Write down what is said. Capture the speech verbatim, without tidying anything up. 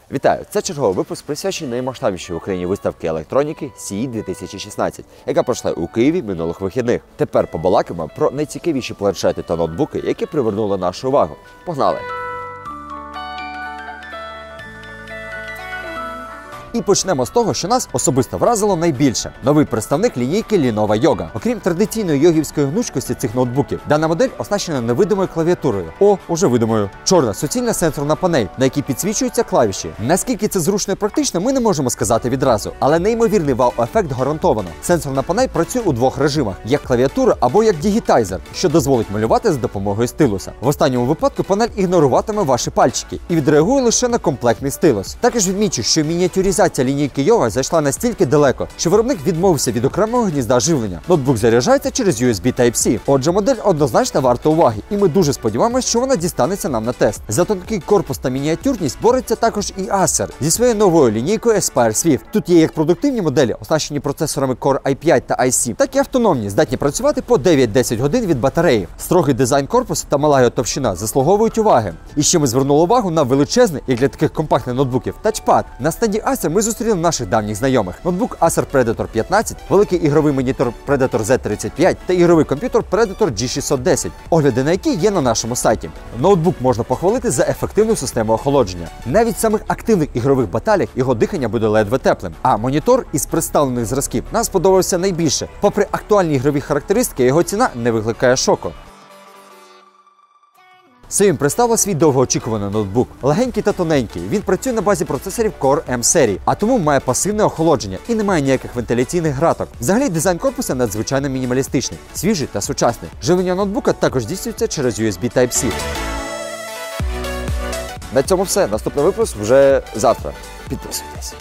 Вітаю! Це черговий випуск, присвячений наймасштабнішій в Україні виставки електроніки сі і дві тисячі шістнадцять, яка пройшла у Києві минулих вихідних. Тепер побалакаємо про найцікавіші планшети та ноутбуки, які привернули нашу увагу. Погнали! І почнемо з того, що нас особисто вразило найбільше. Новий представник лінійки Lenovo Yoga. Окрім традиційної йогівської гнучкості цих ноутбуків, дана модель оснащена невидимою клавіатурою. О, уже видимою. Чорна суцільна сенсорна панель, на якій підсвічуються клавіші. Наскільки це зручно і практично, ми не можемо сказати відразу, але неймовірний вау-ефект гарантовано. Сенсорна панель працює у двох режимах: як клавіатура або як дігітайзер, що дозволить малювати за допомогою стилуса. В останньому випадку панель ігноруватиме ваші пальчики і відреагує лише на комплектний стилус. Також відмічу, що мініатюризація Ця лінійки Yoga зайшла настільки далеко, що виробник відмовився від окремого гнізда живлення. Ноутбук заряджається через ю ес бі Type-C. Отже, модель однозначно варта уваги, і ми дуже сподіваємося, що вона дістанеться нам на тест. За тонкий корпус та мініатюрність бореться також і Acer зі своєю новою лінійкою Aspire Swift. Тут є як продуктивні моделі, оснащені процесорами Core ай п'ять та ай сім, так і автономні, здатні працювати по дев'ять-десять годин від батареї. Строгий дизайн корпусу та мала його товщина заслуговують уваги. І ще ми звернули увагу на величезний, як для таких компактних ноутбуків, тачпад. На стенді Acer ми зустріли наших давніх знайомих. Ноутбук Acer Predator п'ятнадцять, великий ігровий монітор Predator зет тридцять п'ять та ігровий комп'ютер Predator джі шістсот десять, огляди на які є на нашому сайті. Ноутбук можна похвалити за ефективну систему охолодження. Навіть в самих активних ігрових баталіях його дихання буде ледве теплим. А монітор із представлених зразків нам сподобався найбільше. Попри актуальні ігрові характеристики, його ціна не викликає шоку. Xiaomi представила свій довгоочікуваний ноутбук. Легенький та тоненький, він працює на базі процесорів Core ем серії, а тому має пасивне охолодження і не має ніяких вентиляційних граток. Взагалі дизайн корпуса надзвичайно мінімалістичний, свіжий та сучасний. Живлення ноутбука також здійснюється через ю ес бі Type-C. На цьому все. Наступний випуск вже завтра. Підписуйтесь.